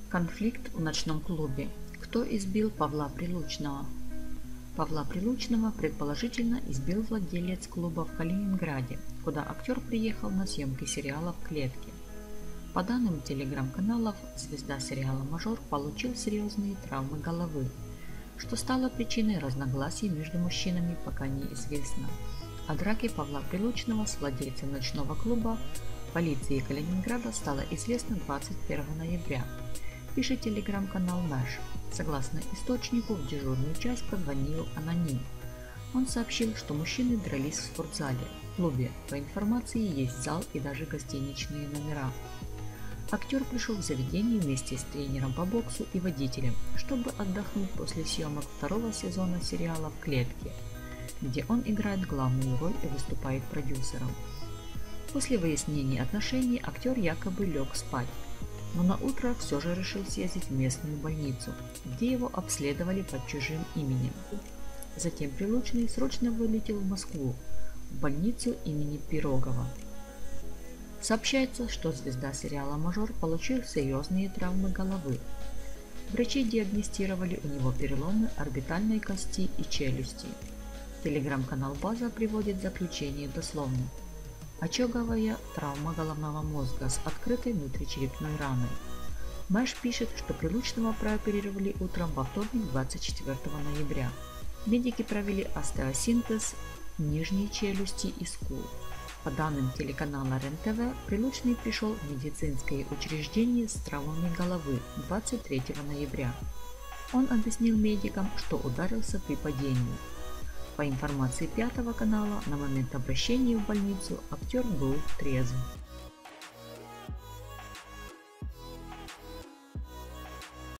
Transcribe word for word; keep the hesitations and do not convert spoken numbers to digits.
Конфликт в ночном клубе. Кто избил Павла Прилучного? Павла Прилучного предположительно избил владелец клуба в Калининграде, куда актер приехал на съемки сериала «В клетке». По данным телеграм-каналов, звезда сериала «Мажор» получил серьезные травмы головы. Что стало причиной разногласий между мужчинами, пока неизвестно. О драке Павла Прилучного с владельцем ночного клуба полиции Калининграда стало известно двадцать первого ноября. Пишет телеграм-канал Мэш. Согласно источнику, в дежурную часть позвонил аноним. Он сообщил, что мужчины дрались в спортзале. В клубе, по информации, есть зал и даже гостиничные номера. Актер пришел в заведение вместе с тренером по боксу и водителем, чтобы отдохнуть после съемок второго сезона сериала «В клетке», где он играет главную роль и выступает продюсером. После выяснения отношений актер якобы лег спать, но на утро все же решил съездить в местную больницу, где его обследовали под чужим именем. Затем Прилучный срочно вылетел в Москву, в больницу имени Пирогова. Сообщается, что звезда сериала «Мажор» получил серьезные травмы головы. Врачи диагностировали у него переломы орбитальной кости и челюсти. Телеграм-канал «База» приводит заключение дословно. Очаговая травма головного мозга с открытой внутричерепной раной. Мэш пишет, что Прилучного прооперировали утром во вторник двадцать четвёртого ноября. Медики провели остеосинтез нижней челюсти и скул. По данным телеканала РЕН-ТВ, Прилучный пришел в медицинское учреждение с травмами головы двадцать третьего ноября. Он объяснил медикам, что ударился при падении. По информации Пятого канала, на момент обращения в больницу актер был трезв.